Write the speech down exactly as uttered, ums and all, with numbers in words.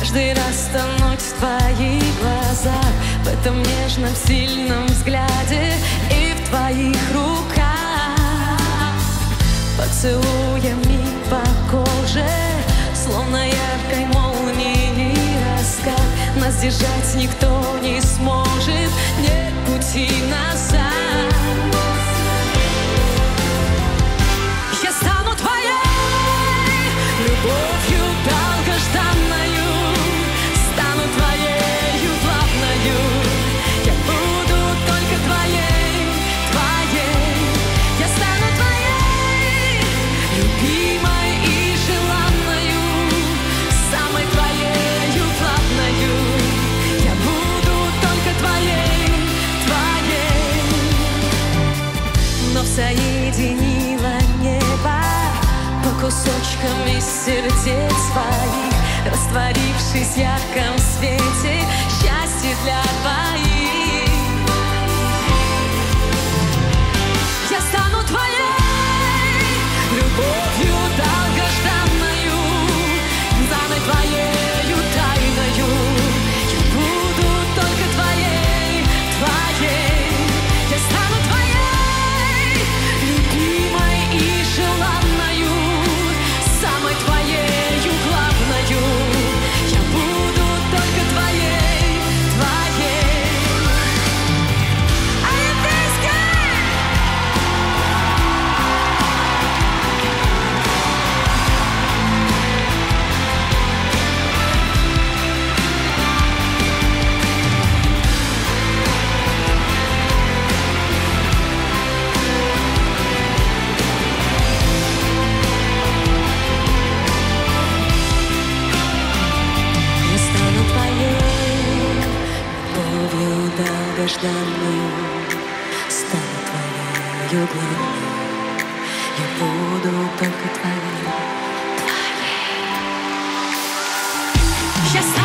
каждый раз тонуть в твоих глазах, в этом нежном, сильном взгляде и в твоих руках. Поцелуями по коже, словно яркой молнии раскат. Нас держать никто не сможет, нет пути назад. Я стану твоей любовью долгожданною, стану твоею главною. Я буду только твоей, твоей. Я стану твоей, любимой и желанною, самой твоею главною. Я буду только твоей, твоей. Но соединила небо по кусочкам из сердец своих, растворившись в ярком свете, счастье для двоих. Я стану твоей любовью долгожданною, данной твоею тайною. Я буду только твоей, твоей. Я стану твоей, любимой и желанною, самой твоею главною. Я буду только твоей, твоей. Олимпийский! Я стану твоей любовью долгожданную, стану твоею главной. Я буду только твоей, твоей. Я